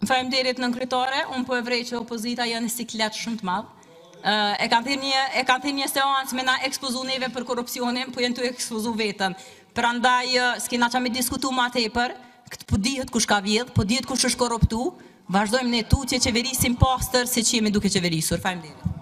Faleminderit nën kryetare, unë po e vrej që opozita janë siklet shumë të madh. E kanë thënë një seancë me na ekspozu neve për korrupsionin, po janë të ekspozu vetën. Prandaj s'kena çam diskutu më tepër, po dihet kush ka vjedh, po dihet kush është korruptu. Vazhdojmë ne tutje qeverisim pastër se që jemi duke qeverisur. Faleminderit.